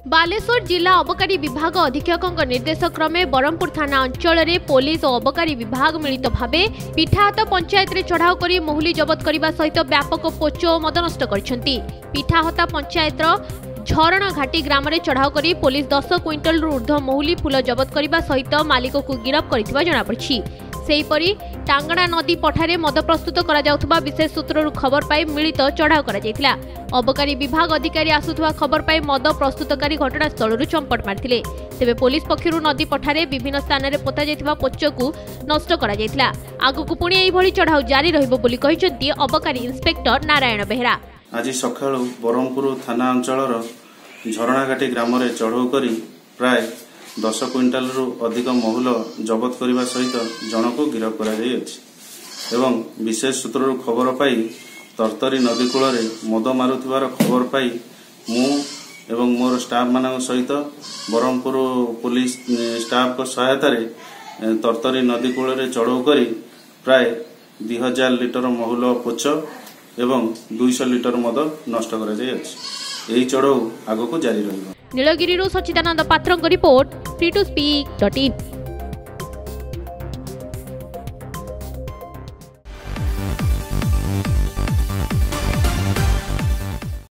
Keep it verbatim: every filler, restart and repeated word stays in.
बालेश्वर जिला अबकारी विभाग अधीक्षक निर्देश क्रमे बरहमपुर थाना अंचल में पुलिस और अबकारी विभाग मिलित भावे पिठाहात पंचायत में चढ़ाऊ कर महुली जबत करने सहित व्यापक पोच और मद नष्ट करछंती। पिठाहाता पंचायत झरणा घाटी ग्राम में चढ़ाऊ कर पुलिस दस क्विंटल ऊर्ध्व महुली फूल जबत करने सहित मालिक को गिरफ कर जनापड़ी। सेहीपरि टांगणा नदी पठारे मद प्रस्तुत करा विशेष सूत्रु खबर पाई मिलित चढ़ाऊ करा। अबकारी विभाग अधिकारी आसुवा खबर पाई मद प्रस्तुतकारी घटनास्थल चंपट मारथिले। तेबे पुलिस पक्षरु नदी पठारे विभिन्न स्थान में पोता जायथिबा पोचकु नष्ट करा जायथिला। आगकु पुणी एही भली चढ़ाऊ जारी रहिबो बोली कहिसंती अबकारी इंस्पेक्टर नारायण बेहरा। आज सकाळु बरहमपुर थाना अंचलर झरणाघाटी ग्राम में चढ़ाऊ करी प्राय दस क्विंटाल रु अधिक महुल जबत करने सहित जन को गिरफ कर विशेष सूत्र खबर पाई तरतरी नदी कूल मद मारुथिबार खबर पाई मु एवं मोर स्टाफ मान सहित बरहमपुर पुलिस स्टाफ को सहायता तरतरी नदी कूल चढ़ाऊ कर प्राय दुई हजार लिटर महुल पोच एवं दुईश लिटर मद नष्ट कर चढ़ाऊ आगक जारी रही। Nilagiri Sachidananda Patra report free to speak dot in.